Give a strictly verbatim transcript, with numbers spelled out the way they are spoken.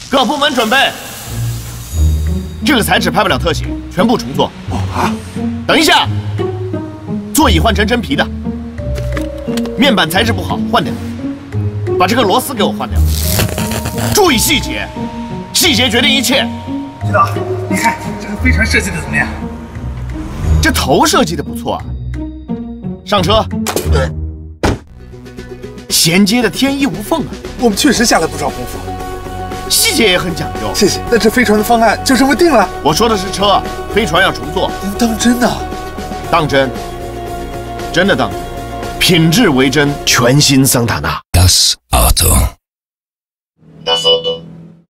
各部门准备。这个材质拍不了特写，全部重做。哦啊！等一下，座椅换成真皮的，面板材质不好，换掉。把这个螺丝给我换掉。注意细节，细节决定一切。 领导，你看这个飞船设计的怎么样？ 这头设计的不错啊。上车。衔接的天衣无缝啊！ 我们确实下了不少功夫。 细节也很讲究， 谢谢。那这飞船的方案就这么定了？ 我说的是车，飞船要重做。 您当真的？ 当真，真的当真，品质为真，全新桑塔纳。Das Auto。Das Auto。